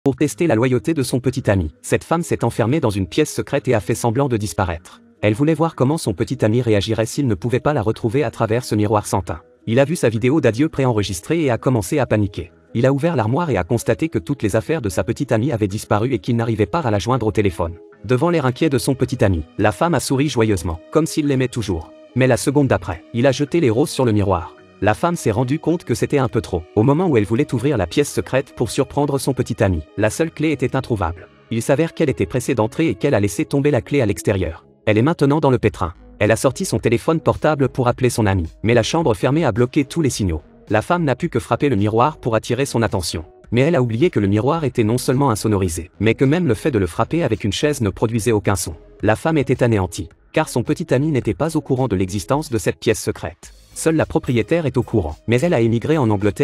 Pour tester la loyauté de son petit ami, cette femme s'est enfermée dans une pièce secrète et a fait semblant de disparaître. Elle voulait voir comment son petit ami réagirait s'il ne pouvait pas la retrouver à travers ce miroir sans teint. Il a vu sa vidéo d'adieu préenregistrée et a commencé à paniquer. Il a ouvert l'armoire et a constaté que toutes les affaires de sa petite amie avaient disparu et qu'il n'arrivait pas à la joindre au téléphone. Devant l'air inquiet de son petit ami, la femme a souri joyeusement, comme s'il l'aimait toujours. Mais la seconde d'après, il a jeté les roses sur le miroir. La femme s'est rendue compte que c'était un peu trop. Au moment où elle voulait ouvrir la pièce secrète pour surprendre son petit ami, la seule clé était introuvable. Il s'avère qu'elle était pressée d'entrer et qu'elle a laissé tomber la clé à l'extérieur. Elle est maintenant dans le pétrin. Elle a sorti son téléphone portable pour appeler son ami, mais la chambre fermée a bloqué tous les signaux. La femme n'a pu que frapper le miroir pour attirer son attention. Mais elle a oublié que le miroir était non seulement insonorisé, mais que même le fait de le frapper avec une chaise ne produisait aucun son. La femme était anéantie, car son petit ami n'était pas au courant de l'existence de cette pièce secrète. Seule la propriétaire est au courant, mais elle a émigré en Angleterre